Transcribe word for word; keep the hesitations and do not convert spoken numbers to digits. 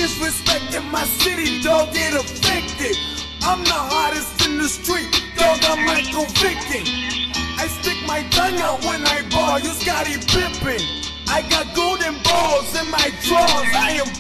disrespect in my city, dog, get affected. I'm the hottest in the street, dog, I'm Michael Vick. I stick my tongue out when I ball, you Scottie Pippen. I got golden balls in my drawers, I am